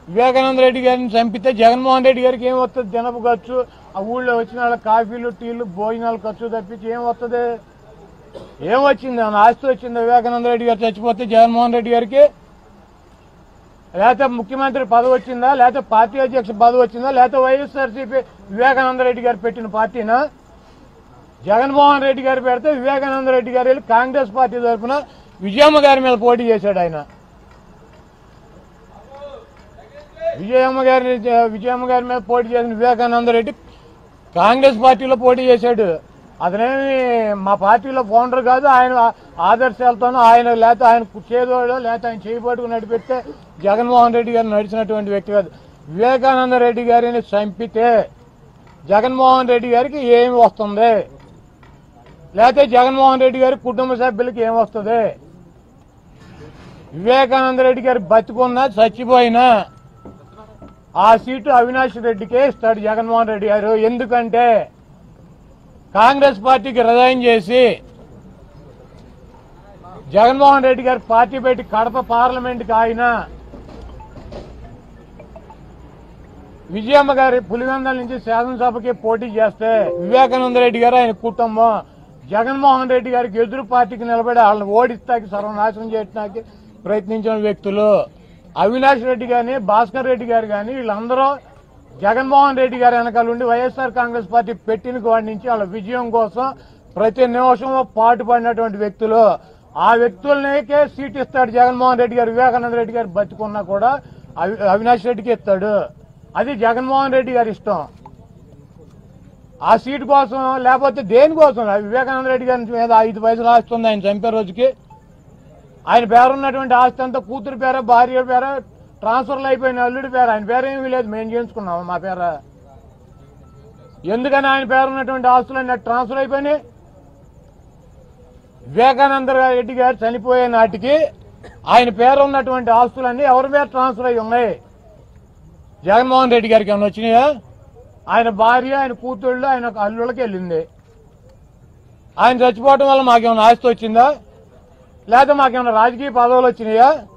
వివేకానంద రెడ్డి గారిని చంపితే జగన్మోహన్ రెడ్డి గారికి ఏం వస్తుంది? దినపు ఖర్చు, ఆ ఊళ్ళో వచ్చిన వాళ్ళ కాఫీలు టీలు భోజనాలు ఖర్చు తప్పించి ఏం వస్తుంది? ఏం వచ్చింది? ఏమన్నా ఆస్తి వచ్చింది వివేకానంద రెడ్డి గారు చచ్చిపోతే జగన్మోహన్ రెడ్డి గారికి? లేకపోతే ముఖ్యమంత్రి పదవి వచ్చిందా? లేకపోతే పార్టీ అధ్యక్ష పదవి వచ్చిందా? లేకపోతే వైఎస్ఆర్సీపీ వివేకానంద రెడ్డి గారు పెట్టిన పార్టీనా? జగన్మోహన్ రెడ్డి గారు పెడితే వివేకానంద రెడ్డి గారు వెళ్ళి కాంగ్రెస్ పార్టీ తరఫున విజయమ్మ గారి మీద పోటీ చేశాడు. ఆయన విజయమ్మ గారి మీద పోటీ చేసిన వివేకానంద రెడ్డి కాంగ్రెస్ పార్టీలో పోటీ చేశాడు. అతనేమి మా పార్టీలో ఫౌండర్ కాదు. ఆయన ఆదర్శాలతోనూ ఆయన లేకపోతే ఆయన చేదోడో లేకపోతే ఆయన చేయబట్టుకు నడిపిస్తే జగన్మోహన్ రెడ్డి గారు నడిచినటువంటి వ్యక్తి కాదు. వివేకానంద రెడ్డి గారిని చంపితే జగన్మోహన్ రెడ్డి గారికి ఏమి వస్తుంది? లేకపోతే జగన్మోహన్ రెడ్డి గారి కుటుంబ సభ్యులకి ఏం వస్తుంది? వివేకానంద రెడ్డి గారు బతికున్నా చచ్చిపోయినా ఆ సీటు అవినాష్ రెడ్డికే ఇస్తాడు జగన్మోహన్ రెడ్డి గారు. ఎందుకంటే కాంగ్రెస్ పార్టీకి రిజైన్ చేసి జగన్మోహన్ రెడ్డి గారు పార్టీ పెట్టి కడప పార్లమెంట్కి ఆయన విజయమ్మ గారి పులివెందల నుంచి శాసనసభకి పోటీ చేస్తే వివేకానంద రెడ్డి గారు ఆయన కుటుంబం జగన్మోహన్ రెడ్డి గారికి ఎదురు పార్టీకి నిలబడి వాళ్ళని ఓడిస్తాకి సర్వనాశనం చేయడానికి ప్రయత్నించిన వ్యక్తులు. అవినాష్ రెడ్డి గాని భాస్కర్ రెడ్డి గారు కానీ వీళ్ళందరూ జగన్మోహన్ రెడ్డి గారి వెనకాల ఉండి వైఎస్ఆర్ కాంగ్రెస్ పార్టీ పెట్టిన వాడి నుంచి వాళ్ళ విజయం కోసం ప్రతి నిమిషం పాటుపడినటువంటి వ్యక్తులు. ఆ వ్యక్తులకే సీట్ ఇస్తాడు జగన్మోహన్ రెడ్డి గారు. వివేకానంద రెడ్డి గారు బతికున్నా కూడా అవినాష్ రెడ్డికి ఇస్తాడు. అది జగన్మోహన్ రెడ్డి గారి ఇష్టం. ఆ సీటు కోసం లేకపోతే దేనికోసం? వివేకానంద రెడ్డి గారి మీద 5 పైసలు ఆస్తి ఉంది ఆయన చంపే రోజుకి. ఆయన పేరున్నటువంటి ఆస్తి అంతా కూతురు పేర భార్య పేర ట్రాన్స్ఫర్లు అయిపోయిన అల్లుడి పేరు. ఆయన పేరేమీ లేదు, మేము చేయించుకున్నాము మా పేర. ఎందుకని ఆయన పేరున్నటువంటి ఆస్తులన్నీ ట్రాన్స్ఫర్ అయిపోయినాయి? వివేకానంద రెడ్డి గారు చనిపోయే నాటికి ఆయన పేరు ఉన్నటువంటి ఆస్తులన్నీ ఎవరి పేరు ట్రాన్స్ఫర్ అయి ఉన్నాయి? జగన్మోహన్ రెడ్డి గారికి ఏమైనా వచ్చినాయా? ఆయన భార్య ఆయన కూతుళ్ళు ఆయన అల్లుళ్ళకి వెళ్ళింది. ఆయన చచ్చిపోవటం వల్ల మాకేమైనా ఆస్తి వచ్చిందా? లేకపోతే మాకేమైనా రాజకీయ పదవులు వచ్చినాయా?